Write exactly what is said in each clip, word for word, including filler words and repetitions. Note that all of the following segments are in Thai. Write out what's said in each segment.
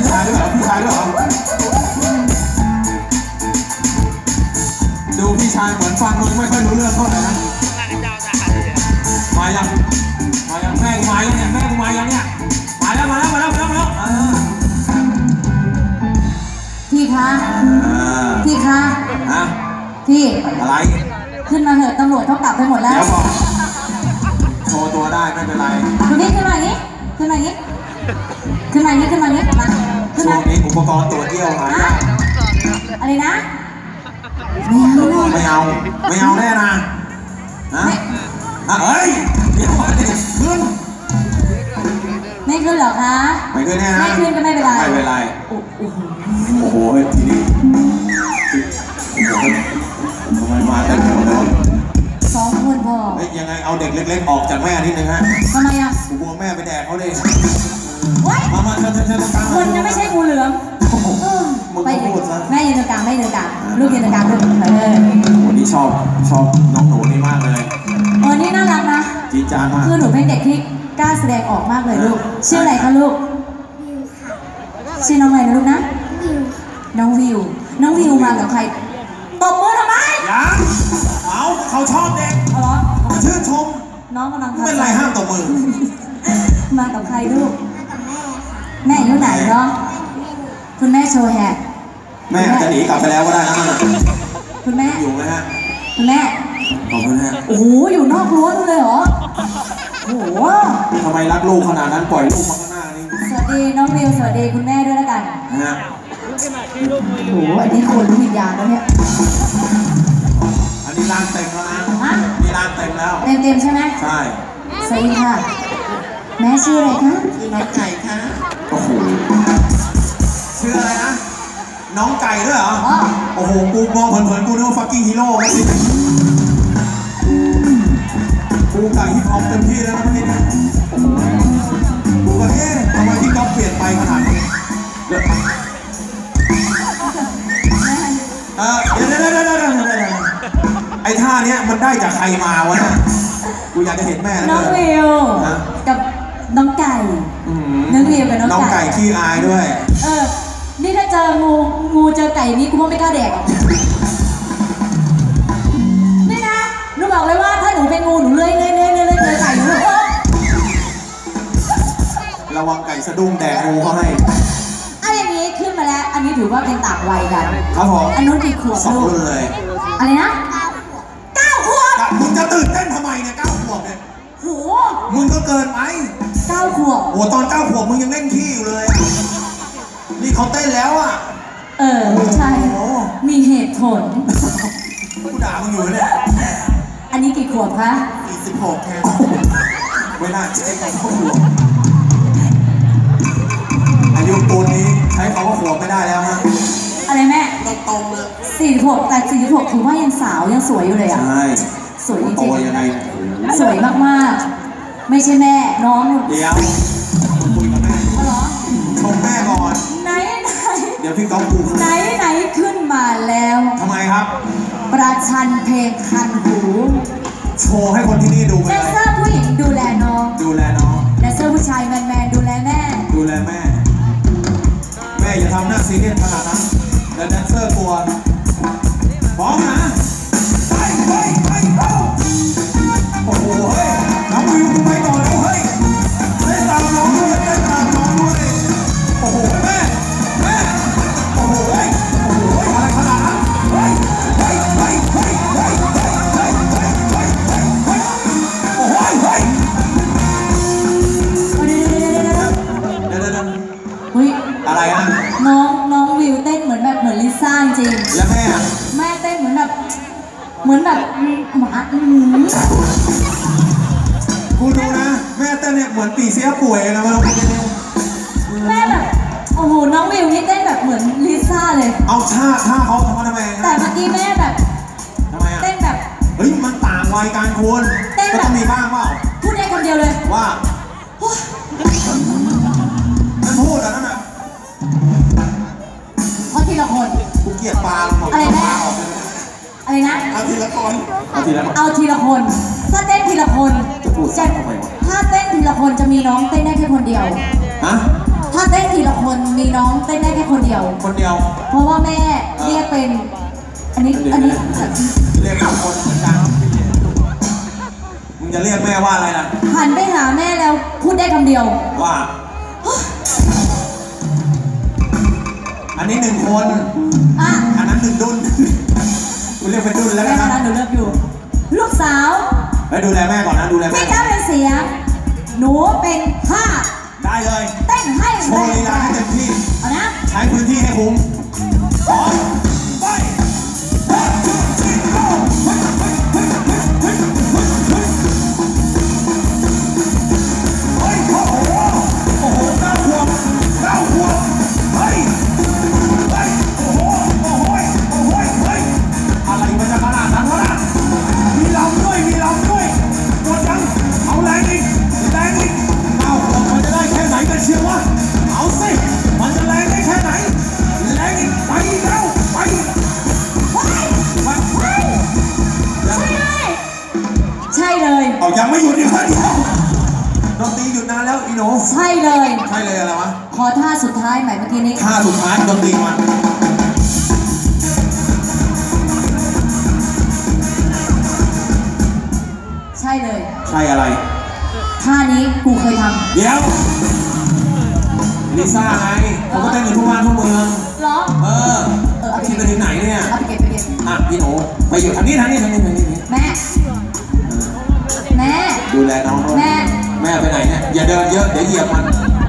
ชายด้วยเหรอพี่ชายด้วยเหรอดูพี่ชายเหมือนฟังมึงไม่ค่อยรู้เรื่องเท่าไหร่นะมายังมายังแม่กูมายังเนี่ยแม่กูมายังเนี่ยมาแล้วมาแล้วมาแล้วมาแล้วมาแล้วพี่คะพี่คะพี่อะไรขึ้นมาเถอะตำรวจเขากลับไปหมดแล้วโชว์ตัวได้ไม่เป็นไรดูนี่ขึ้นมาอย่างนี้ขึ้นมาอย่างนี้ขึ้นมาอย่างนี้ขึ้นมาอย่างนี้มาขึ้นมาช่วงนี้อุปกรณ์ตรวจเยี่ยวหายากอะไรนะไม่เอาไม่เอาแน่นะนะเฮ้ยเดี๋ยวขึ้นไม่ขึ้นหรอคะไม่ขึ้นแน่นะไม่ขึ้นก็ไม่เป็นไรไม่เป็นไรโอ้โหทีนี้ทำไมมาเต็มหมดเลยสองคนพอเฮ้ยยังไงเอาเด็กเล็กๆออกจากแม่นิดนึงฮะทำไมอ่ะกูกลัวแม่ไปแดกเขาเลยมามาเชิญเชิญเชิญตรงกลางคนจะไม่ใช่งูเหลือมไปพูดซะแม่ยืนตรงกลางแม่ยืนตรงกลางลูกยืนตรงกลางลูกเออวันนี้ชอบชอบน้องหนูนี่มากเลยเออนี่น่ารักนะจีจานมากคือหนูเป็นเด็กที่กล้าแสดงออกมากเลยลูกชื่ออะไรคะลูกชื่อน้องอะไรนะลูกนะน้องวิวน้องวิวมากับใครตบมือทำไมยังเอาเขาชอบเด็กเอาเหรอเขาชื่นชมน้องกำลังทำเป็นไรห้ามตบมือมากับใครลูกแม่อยู่ไหนเนาะคุณแม่โชว์แฮกแม่จะหนีกลับไปแล้วก็ได้นะคุณแม่อยู่ไหมฮะคุณแม่ขอบคุณฮะโอ้โหอยู่นอกรั้วเลยเหรอโอ้โหทำไมรักลูกขนาดนั้นปล่อยลูกมาข้างหน้านี่สวัสดีน้องวิวสวัสดีคุณแม่ด้วยแล้วกันฮะโอ้โหอันนี้คนรู้วิญญาณแล้วเนี่ยอันนี้ร้านเต็มแล้วนะนี่ร้านเต็มแล้วเต็มเต็มใช่ไหมใช่สวัสดีค่ะแม่ชื่ออะไรคะชื่อน้องไก่ค่ะโอ้โหชื่ออะไรนะน้องไก่ด้วยเหรอโอ้โหกูมองเผินๆกูนึกว่าฟักกิ้งฮีโร่ไม่ใช่กูไก่ฮิปฮอปเต็มที่แล้วนะพี่เนี่ยกูก็เอ๊ะทำไมพี่ก๊อฟเปลี่ยนไปขนาดนี้เดี๋ยวเออเดี๋ยวเดี๋ยวเดี๋ยวเดี๋ยวเดี๋ยวไอ้ท่าเนี้ยมันได้จากใครมาวะเนี่ยกูอยากจะเห็นแม่น้องวิวกับน้องไก่น้องวิวกับน้องไก่น้องไก่ขี้อายด้วยเออนี่ถ้าเจองูงูเจอไก่นี่กูไม่กล้าแดกนี่นะหนูบอกเลยว่าถ้าหนูเป็นงูหนูเลื้อยเลื้อยเลื้อยเลื้อยเจอไก่หนูระวังไก่สะดุ้งแดกงูเขาให้อันอย่างนี้ขึ้นมาแล้วอันนี้ถือว่าเป็นต่างวัยกันครับผมอันนู้นกี่ขวบสองรุ่นเลยอะไรนะเก้าขวบมึงจะตื่นเต้นทำไมเนี่ยเก้าขวบเนี่ยโหมึงก็เกินไปเก้าขวบโอ้ตอนเก้าขวบมึงยังเล่นขี้อยู่เลยนี่เขาเต้นแล้วอ่ะเออใช่มีเหตุผลกูด่ามึงอยู่เนี่ยอันนี้กี่ขวบคะสี่สิบหกแค่ไม่น่าใช้คำว่าขวบอายุปูนนี้ใช้คำว่าขวบไม่ได้แล้วฮะอะไรแม่ตรงๆเลยสี่สิบหกแต่สี่สิบหกถือว่ายังสาวยังสวยอยู่เลยอ่ะใช่สวยจริงๆโตยังไงสวยมากๆไม่ใช่แม่น้องเดี๋ยวคุยกับแม่เหรอชมแม่ก่อนไหนไหนเดี๋ยวพี่ก๊อฟดูไหนไหนขึ้นมาแล้วทำไมครับประชันเพลงคันหูโชว์ให้คนที่นี่ดูแดนเซอร์ผู้หญิงดูแลน้องดูแลน้องแดนเซอร์ผู้ชายแมนแมนดูแลแม่ดูแลแม่แม่อย่าทำหน้าซีเรียสขนาดนั้นแล้วแดนเซอร์กลัวพร้อมนะไปไปไปโอ้โหเฮ้ยน้องวิวไปก่อนแล้วเฮ้ยเล่นตามน้องด้วยเล่นตามน้องด้วยโอ้โหแม่แม่โอ้โหเฮ้ยโอ้โหอะไรขนาดนั้นเฮ้ยเฮ้ยเฮ้ยเฮ้ยเฮ้ยเฮ้ยเฮ้ยเฮ้ยเฮ้ยเฮ้ยเฮ้ยโอ้โหเฮ้ยเดี๋ยวเดี๋ยวเดี๋ยวเฮ้ยอะไรอ่ะน้องน้องวิวเต้นเหมือนแบบเหมือนลิซ่าจริงแล้วแม่แม่เต้นเหมือนแบบเหมือนแบบหมาอืมกูดูนะแม่เต้นเนี่ยเหมือนปีเสียป่วยนะมันแม่แบบโอ้โหน้องวิวนี่เต้นแบบเหมือนลิซ่าเลยเอาท่าท่าเขาทำมาทำไมแต่เมื่อกี้แม่แบบทำไมอ่ะเต้นแบบเฮ้ยมันต่างวัยการควรก็ต้องมีบ้างเปล่าพูดได้คำเดียวเลยว่ามันพูดอะไรนั่นน่ะเพราะทีละคนกูเกลียดปลาอะไรแม่อะไรนะเอาทีละคนเอาทีละคนเอาทีละคนถ้าเต้นทีละคนจะพูดทำไมวะถ้าเต้นทีละคนจะมีน้องเต้นได้แค่คนเดียวฮะถ้าเต้นทีละคนมีน้องเต้นได้แค่คนเดียวคนเดียวเพราะว่าแม่เรียกเป็น อันนี้อันนี้เรียกทุกคนเหมือนกันมึงจะเรียกแม่ว่าอะไรล่ะหันไปหาแม่แล้วพูดได้คำเดียวว่าอันนี้หนึ่งคนอ่ะอันนั้นหนึ่งดุนกูเรียกเป็นดุนแล้วกันนะหนูเลือกอยู่ลูกสาวไปดูแลแม่ก่อนนะดูแลแม่พี่เจ้าเป็นเสียงหนูเป็นผ้าได้เลยเต้นให้โชว์ลีลาให้เต็มที่เอานะใช้พื้นที่ให้คุ้มพร้อมไปเอายังไม่หยุดอีกเลยดนตรีหยุดนานแล้วอีโนใช่เลยใช่เลยอะไรวะขอท่าสุดท้ายใหม่เมื่อกี้นี้ท่าสุดท้ายดนตรีมันใช่เลยใช่อะไรท่านี้กูเคยทำเดี๋ยวลิซ่าไงเขาก็เต้นอยู่ทุกบ้านทุกเมืองหรอเออเออที่ไปถึงไหนเนี่ยเอาไปเก็บไปเก็บอ่ะพี่โนไปอยู่ทางนี้ทางนี้ทางนี้ทางนี้แม่แม่ดูแลน้องด้วยแม่แม่ไปไหนเนี่ยอย่าเดินเยอะเดี๋ยวเหยียบมัน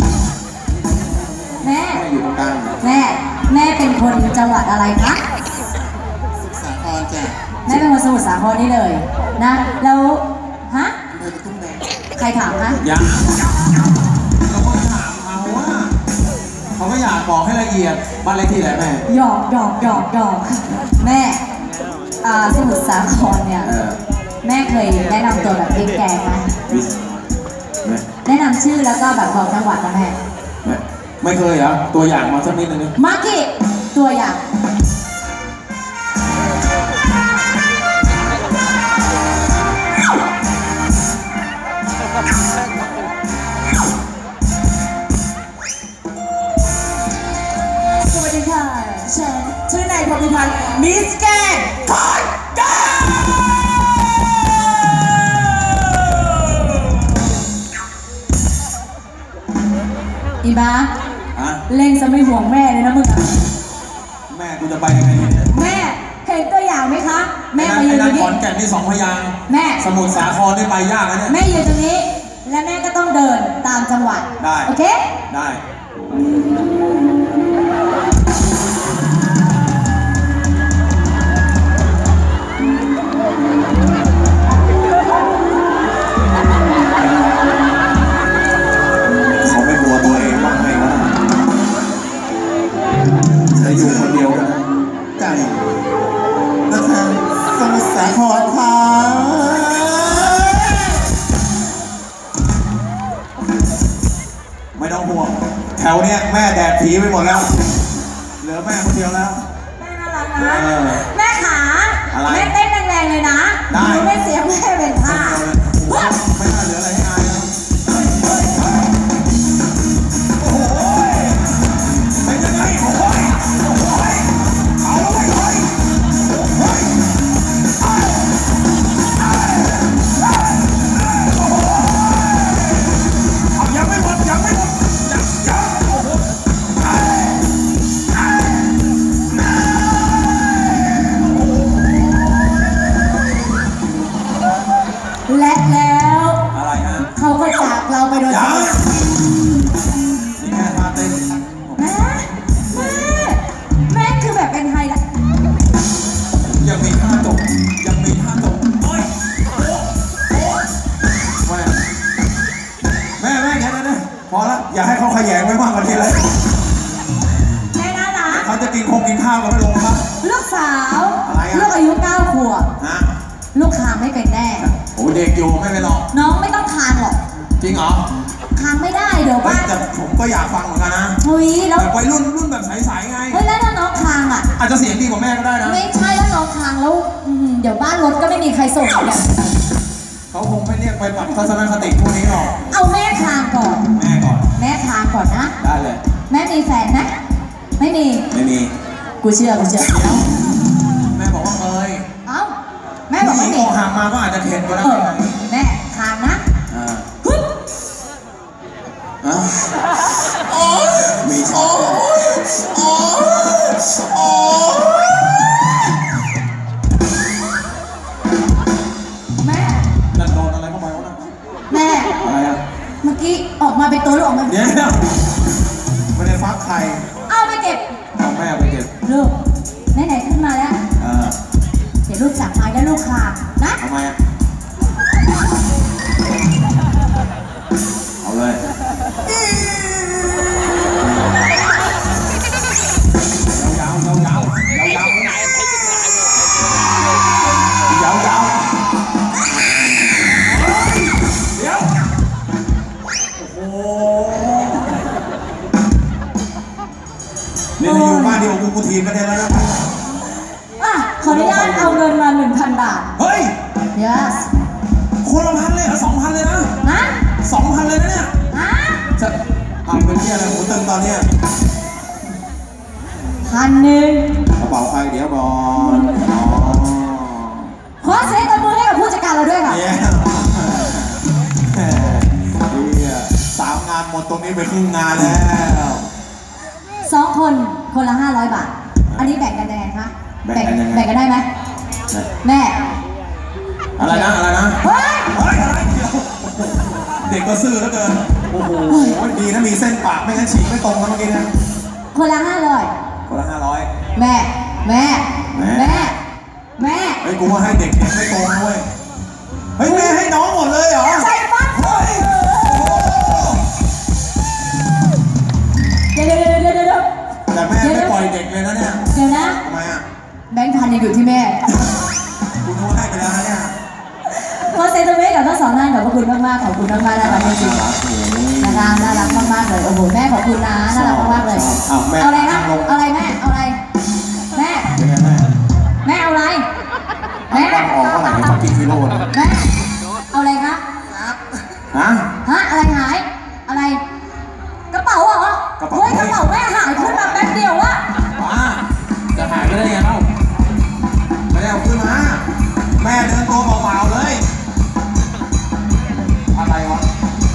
แม่แม่อยู่ตรงกลางแม่แม่เป็นคนจังหวัดอะไรคะสมุทรสาครจ้ะแม่เป็นคนสมุทรสาครนี่เลยนะแล้วฮะอำเภอกระทุ่มแบนใครถามคะยังเราคนถามเขาว่าเขาก็อยากบอกให้ละเอียดบ้านเลขที่อะไรแม่หยอกหยอกหยอกหยอกแม่อ่าสมุทรสาครเนี่ยแม่เคยแนะนำตัวแบบพริกแกงไหมแนะนำชื่อแล้วก็แบบบอกจังหวัดนะแม่ไม่เคยเหรอตัวอย่างมาสักนิดนึงมาร์กี้ตัวอย่างสวัสดีค่ะฉันชื่อนายพรหมิพันธ์มิสแกนขอนแก่นอีบ้าเล่งจะไม่ห่วงแม่เลยนะมึงอะแม่กูจะไปยังไงเนี่ยแม่เห็นตัวอย่างไหมคะแม่มายืนตรงนี้ขอนแก่นนี่สองพยางแม่สมุทรสาครได้ไปยากนะเนี่ยแม่ยืนตรงนี้และแม่ก็ต้องเดินตามจังหวัดได้โอเคได้อยู่คนเดียวกันไก่นะคะสมุทรสาครค่ะไม่ต้องห่วงแถวเนี้ยแม่แดดผีไปหมดแล้วเหลือแม่คนเดียวแล้วแม่น่ารักนะแม่ขาแม่เต้นแรงๆเลยนะได้ไม่เสียงแม่เป็นท่าไม่น่าเหลืออะไรให้อายแล้วโอ้โหเป็นยังไงโอ้โหและแล้วอะไรฮะเขาก็จากเราไปโดยที่นี่แค่ท่าเต้นแม่แม่แม่คือแบบเป็นไฮไลท์ยังมีท่าตกยังมีท่าตกโอ้ยโอ้โอ้แม่แม่แค่นั้นนะพอละอย่าให้เขาขยงไว้มากกว่านี้เลยแม่น่ารักเขาจะกินคงกินข้าวกันไม่ลงครับลูกสาวลูกอายุเก้าขวบลูกคางไม่เป็นแน่โอ้เด็กอยู่ไม่เป็นหรอกน้องไม่ต้องคางหรอกจริงเหรอคางไม่ได้เดี๋ยวบ้านแต่ผมก็อยากฟังเหมือนกันนะเฮ้ยแล้วแบบวัยรุ่นรุ่นแบบใสๆไงเฮ้ยแล้วถ้าน้องคางอ่ะอาจจะเสียงดีกว่าแม่ก็ได้นะไม่ใช่แล้วน้องคางแล้วเดี๋ยวบ้านรถก็ไม่มีใครส่งเนี่ยเขาคงไม่เรียกไปปรับทัศนคติพวกนี้หรอกเอาแม่คางก่อนแม่ก่อนแม่คางก่อนนะได้เลยแม่มีแฟนไหมไม่มีไม่มีกูเชื่อกูเชื่อแม่บอกว่าเคยเอ้าแม่บอกผู้ไม่หญิงมีอกหักมาก็อาจจะเข็ดก็ได้เออแม่คานนะอ่าฮึบอ่ะโอ้ยมีโอ้ยโอ้ยโอ้ยแม่นั่นโดนอะไรเข้าไปวะน่ะแม่อะไรอ่ะเมื่อกี้ออกมาเป็นตัวหรือออกมาเดี๋ยวไม่ได้ฟักไข่เอาไปเก็บเอาแม่ไปเก็บลูกไหนๆขึ้นมาแล้วเออเดี๋ยวลูกจับไม้แล้วลูกคานะทำไมอ่ะเอาเลยยาวๆยาวๆยาวๆยาวๆยาวๆเดี๋ยวโอ้โหนี่ถ้าอยู่บ้านเดียวกูกูทีมกันได้แล้วนะอ่ะขออนุญาตเอาเงินมาหนึ่งพันบาทเฮ้ย yes คนละพันเลยเหรอสองพันเลยนะฮะสองพันเลยนะเนี่ยฮะจะเอาเป็นที่อะไรหูตึงตอนเนี้ยพันหนึ่งกระเป๋าใครเดี๋ยวก่อนอ๋อขอเสียงตบมือให้กับผู้จัดการเราด้วยค่ะเนี่ยแหมเนี่ยสามงานหมดตรงนี้ไปครึ่งงานแล้วสองคนคนละห้าร้อยบาท อันนี้แบ่งกันยังไงคะแบ่งกันยังไงแบ่งกันได้ไหมแม่อะไรนะอะไรนะเฮ้ยเฮ้ยอะไรเดี๋ยวเด็กก็ซื่อแล้วเกินโอ้โหดีนะมีเส้นปากไม่งั้นฉีกไม่ตรงนะเมื่อกี้นะคนละห้าร้อยคนละห้าร้อยแม่ แม่แม่แม่ แม่เฮ้ยกูว่าให้เด็กเด็กไม่ตรงนะเว้ยเฮ้ยแม่ให้น้องหมดเลยเหรอใส่ปั๊บเฮ้ยโอ้โหเดี๋ยวเดี๋ยวเดี๋ยวเดี๋ยวเดี๋ยวแต่แม่ไม่ปล่อยเด็กเลยนะเนี่ยเดี๋ยวนะทำไมอ่ะแบงค์พันยังอยู่ที่แม่คุณรู้ให้ไปแล้วนะเนี่ยขอเซ็นตรงนี้กับทั้งสองท่านขอบพระคุณมากๆขอบคุณมากๆนะคะจริงๆนะคะน่ารักมากๆเลยโอ้โหแม่ขอบคุณนะน่ารักมากๆเลยอ้าวแม่เอาอะไรนะลงเอาอะไรแม่เอาอะไรแม่เป็นไงแม่แม่เอาอะไรแม่ตั้งออกเท่าไหร่เป็นสักกี่กิโลนะแม่เอาอะไรคะฮะฮะอะไรหายอะไรกระเป๋าเหรอกระเป๋าเฮ้ยกระเป๋าแม่หายขึ้นมาแป๊บเดียวอะว้าจะหายไปได้ยังไงเล่าไม่ได้เอาขึ้นมาแม่เดินตัวเปล่าๆเลยอะไรวะ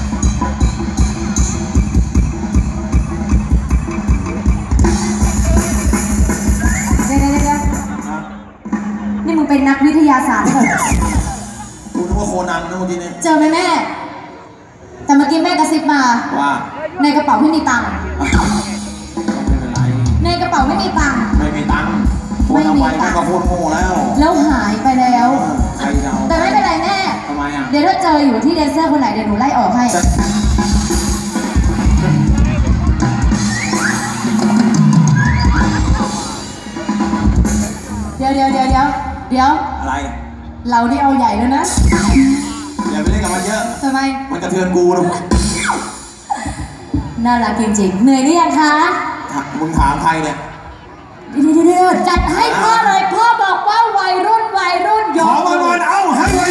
เดี๋ยวเดี๋ยวเดี๋ยวฮะนี่มึงเป็นนักวิทยาศาสตร์หรือเปล่ากูนึกว่าโคนันนะเมื่อกี้นี้เจอไหมแม่ แต่เมื่อกี้แม่กระซิบมาว่าในกระเป๋าไม่มีตังค์ไม่เป็นไรในกระเป๋าไม่มีตังค์ไม่มีตังค์โอนเอาไปแม่ก็โคตรโง่แล้วแล้วหายไปแล้วใครจะเอาแต่ไม่เป็นไรแม่ทำไมอ่ะเดี๋ยวถ้าเจออยู่ที่แดนเซอร์คนไหนเดี๋ยวหนูไล่ออกให้จะเดี๋ยวเดี๋ยวเดี๋ยวเดี๋ยวเดี๋ยวอะไรเรานี่เอาใหญ่แล้วนะอย่าไปเล่นกับมันเยอะทำไมมันกระเทือนกูนะน่ารักจริงๆเหนื่อยหรือยังคะมึงถามใครเนี่ยเดี๋ยวเดี๋ยวเดี๋ยวจัดให้พ่อเลยพ่อบอกว่าวัยรุ่นวัยรุ่นยขอก วันวันเอาให้เว